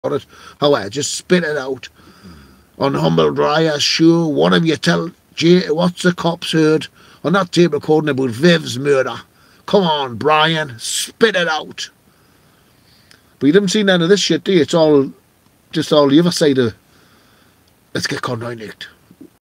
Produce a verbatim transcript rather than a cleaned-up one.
it. However, just spit it out. On humble dryer, sure, one of you tell Jay what's the cops heard on that table recording about Viv's murder. Come on, Brian, spit it out. But you haven't seen none of this shit, do you? It's all just all the other side of let's get Conroy nicked.